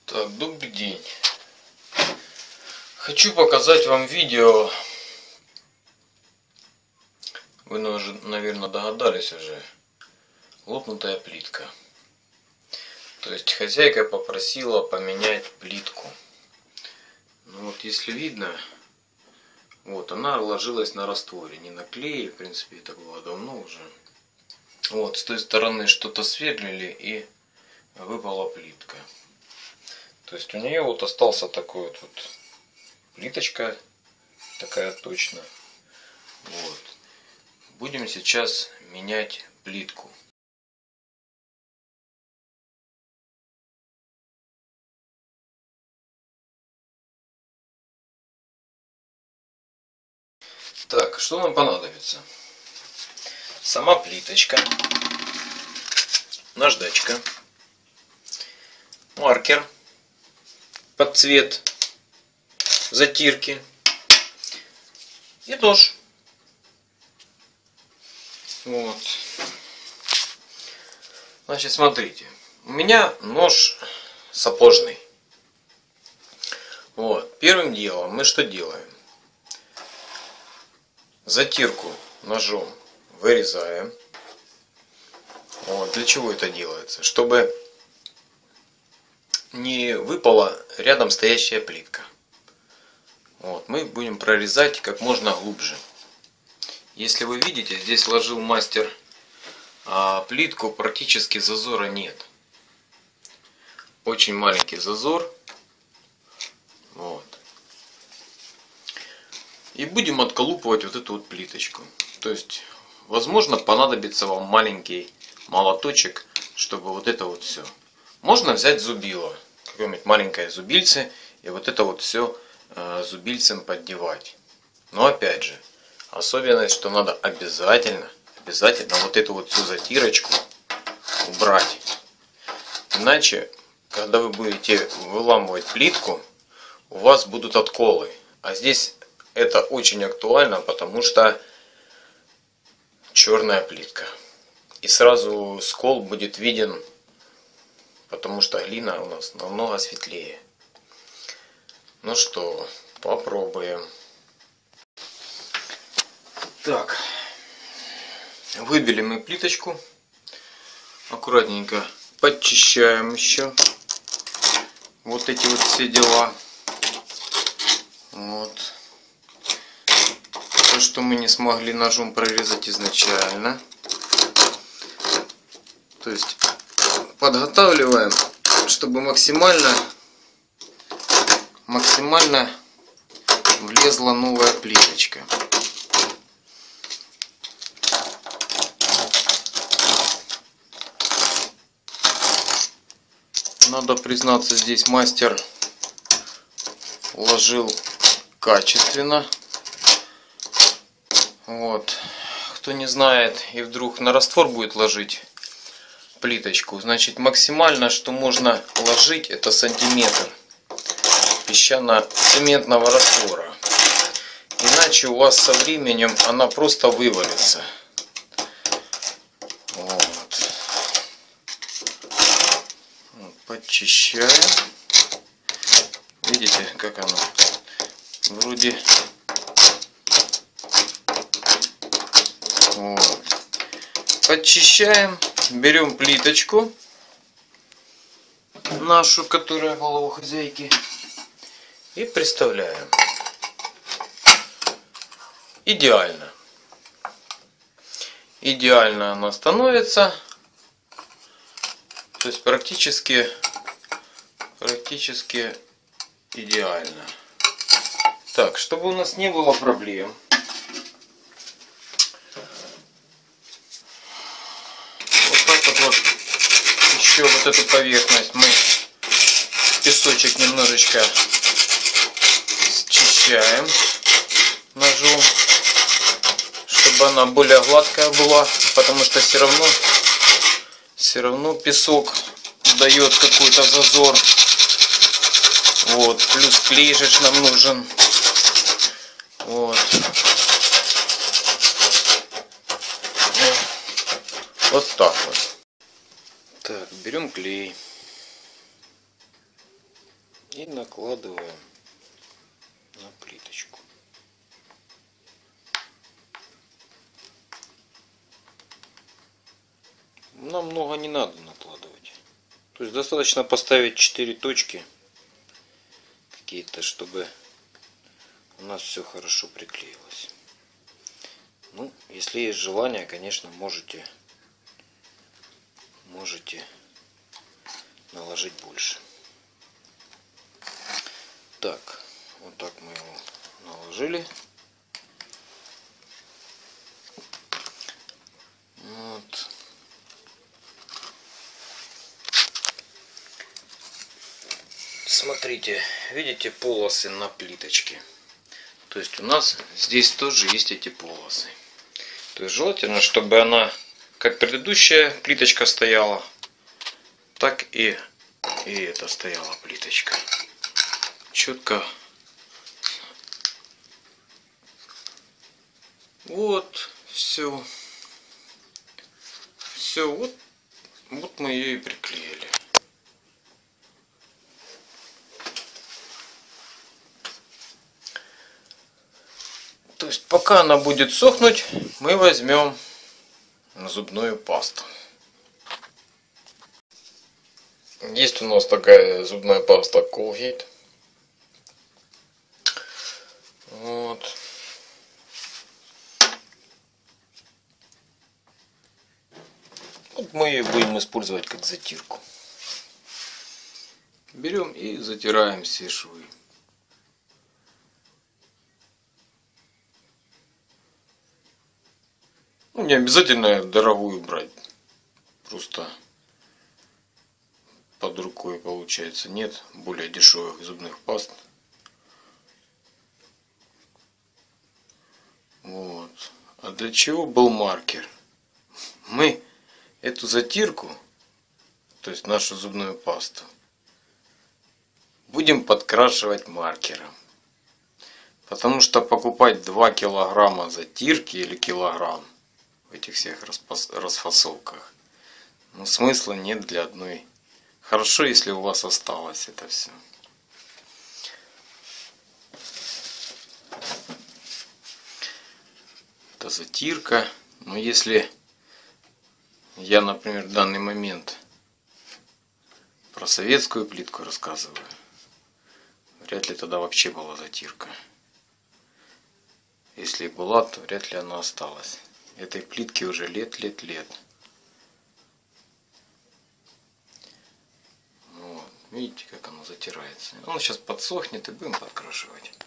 Так, добрый день. Хочу показать вам видео. Вы, наверное, догадались уже. Лопнутая плитка. То есть хозяйка попросила поменять плитку. Ну вот, если видно, вот она ложилась на растворе, не на клее. В принципе, это было давно уже. Вот, с той стороны что-то сверлили и выпала плитка. То есть у нее вот остался такой вот плиточка, такая точно. Вот. Будем сейчас менять плитку. Так, что нам понадобится? Сама плиточка, наждачка, маркер под цвет затирки и нож. Вот. Значит, смотрите, у меня нож сапожный. Вот. Первым делом мы что делаем? Затирку ножом вырезаем. Вот. Для чего это делается? Чтобы не выпала рядом стоящая плитка. Вот. Мы будем прорезать как можно глубже. Если вы видите, здесь ложил мастер плитку, практически зазора нет. Очень маленький зазор. Вот. И будем отколупывать вот эту вот плиточку. То есть, возможно, понадобится вам маленький молоточек, чтобы вот это вот все. Можно взять зубило, какое-нибудь маленькое зубильце, и вот это вот все зубильцем поддевать. Но опять же, особенность, что надо обязательно вот эту вот всю затирочку убрать. Иначе, когда вы будете выламывать плитку, у вас будут отколы. А здесь это очень актуально, потому что черная плитка. И сразу скол будет виден, потому что глина у нас намного светлее. Ну что, попробуем. Так, выбили мы плиточку. Аккуратненько подчищаем еще вот эти вот все дела. Вот. То, что мы не смогли ножом прорезать изначально. То есть подготавливаем, чтобы максимально влезла новая плиточка. Надо признаться, здесь мастер ложил качественно. Вот. Кто не знает и вдруг на раствор будет ложить плиточку, значит максимально, что можно ложить, это сантиметр песчано-цементного раствора. Иначе у вас со временем она просто вывалится. Вот. Подчищаем. Видите, как оно вроде. Вот. Подчищаем, берем плиточку нашу, которая была у хозяйки, и приставляем. Идеально. Идеально она становится. То есть практически идеально. Так, чтобы у нас не было проблем, вот еще вот эту поверхность мы песочек немножечко счищаем ножом, чтобы она более гладкая была, потому что все равно песок дает какой-то зазор. Вот, плюс клей же нам нужен. Вот. Вот так вот. Так, берем клей. и накладываем на плиточку. Нам много не надо накладывать. То есть достаточно поставить 4 точки какие-то, чтобы у нас все хорошо приклеилось. Ну, если есть желание, конечно, можете наложить больше. Так, вот так мы его наложили. Вот. Смотрите, видите полосы на плиточке? То есть у нас здесь тоже есть эти полосы. То есть желательно, чтобы она, как предыдущая плиточка стояла, так и эта стояла плиточка. Четко. Вот, все. Все, вот мы ее и приклеили. То есть пока она будет сохнуть, мы возьмем зубную пасту. Есть у нас такая зубная паста Colgate. Вот. Вот мы ее будем использовать как затирку. Берем и затираем все швы. Ну, не обязательно дорогую брать. Просто под рукой получается. Нет более дешевых зубных паст. Вот. А для чего был маркер? Мы эту затирку, то есть нашу зубную пасту, будем подкрашивать маркером. Потому что покупать 2 килограмма затирки или килограмм в этих всех расфасовках, ну, смысла нет для одной. Хорошо, если у вас осталось это все. Это затирка. Но если я, например, в данный момент про советскую плитку рассказываю, вряд ли тогда вообще была затирка. Если и была, то вряд ли она осталась. Этой плитке уже лет. Вот. Видите, как она затирается. Она сейчас подсохнет и будем подкрашивать.